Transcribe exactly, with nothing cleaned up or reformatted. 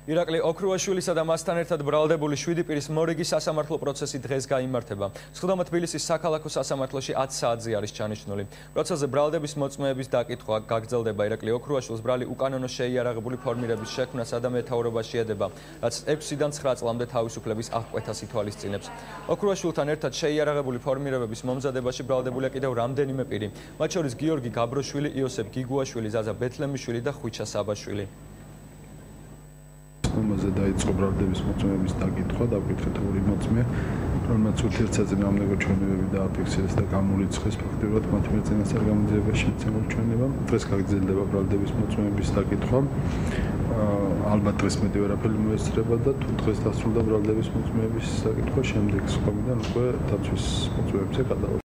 ირაკლი ოქრუაშვილისა და მასთან ერთად ბრალდებული შვიდი პირის მორიგი სასამართლო პროცესი დღეს გაიმართება. ცხადომა თბილისის საქალაქო სასამართლოში ათი საათზე არის ჩანიშნული. პროცესზე ბრალდების მოწმეების დაკითხვა გაგრძელდება. ირაკლი ოქრუაშვილს ბრალი უკანონო შეიარაღებული ფორმირების შექმნა სადამეთაურობაში ედება, რაც ექვსიდან ცხრა წლამდე თავისუფლების აღკვეთას ითვალისწინებს. ოქრუაშვილთან ერთად შეიარაღებული ფორმირებების მომზადებაში ბრალდებულია კიდევ რამდენიმე პირი, მათ შორის გიორგი გაბროშვილი, იოსებ გიგუაშვილი, ზაზა ბეთლემიშვილი და ხვიჩა საბაშვილი. Მომაზე დაიწყო ბრალდების მოწმეების დაკითხვა, დავკითხეთ ორი მოწმე, რომელმაც ურთიერთსაწინააღმდეგო ჩვენებები დააფიქსირეს და გამორიცხეს ფაქტობრივად მათი მეწინასწარ გამოძიებაში მიცემულ ჩვენებამ. დღეს გაგრძელდება ბრალდების მოწმეების დაკითხვა. ალბათ დღეს მეტი ვერაფერი მოესწრება და თუ დღეს დასრულდა ბრალდების მოწმეების დაკითხვა, შემდეგ სხვაგან უკვე დაცვის მოწმეებზე გადავა.